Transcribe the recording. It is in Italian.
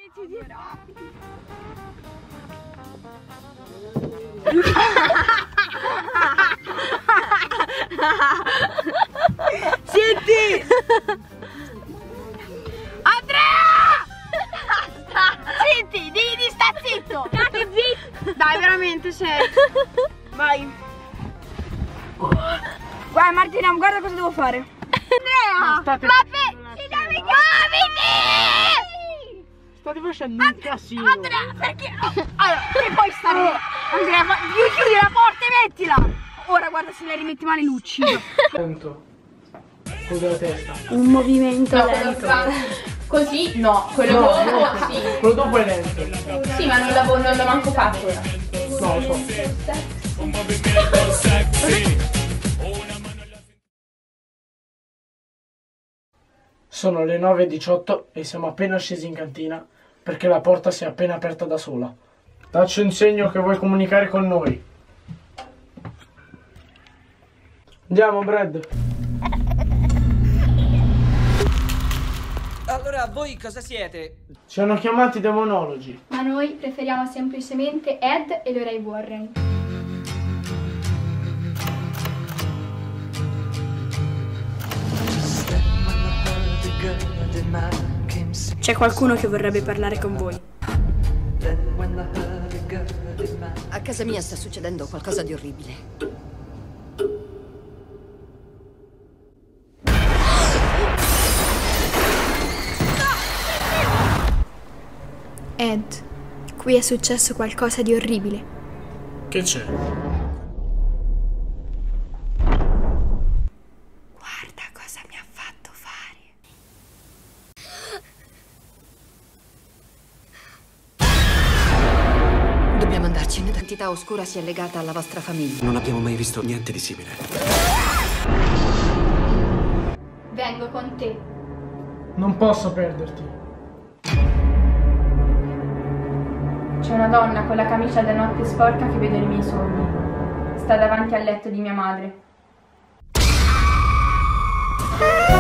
Senti! Andrea! Senti, di sta zitto! Dai, veramente, sei. Vai. Guarda Martina, guarda cosa devo fare. Andrea! Ci diamo i gomiti! State facendo un casino. Andrea, perché? Allora, che puoi stare? Andrea, chiudi la porta e mettila! Ora guarda se le rimetti male Lucci. Lento. Con la testa. Un movimento lento. Così? No, quello No, dopo no. sì. Quello dopo è lento. Sì, ma non l'ho manco fatto ora. No, lo so. Sono le 9:18 e siamo appena scesi in cantina perché la porta si è appena aperta da sola. Dacci un segno che vuoi comunicare con noi. Andiamo, Brad. Allora, voi cosa siete? Ci hanno chiamati demonologi. Ma noi preferiamo semplicemente Ed e Lorraine Warren. C'è qualcuno che vorrebbe parlare con voi. A casa mia sta succedendo qualcosa di orribile. Ed, qui è successo qualcosa di orribile. Che c'è? Guarda cosa mi ha fatto fare. Dobbiamo andarcene. L'entità oscura si è legata alla vostra famiglia. Non abbiamo mai visto niente di simile. Vengo con te. Non posso perderti. C'è una donna con la camicia da notte sporca che vedo nei miei sogni. Sta davanti al letto di mia madre.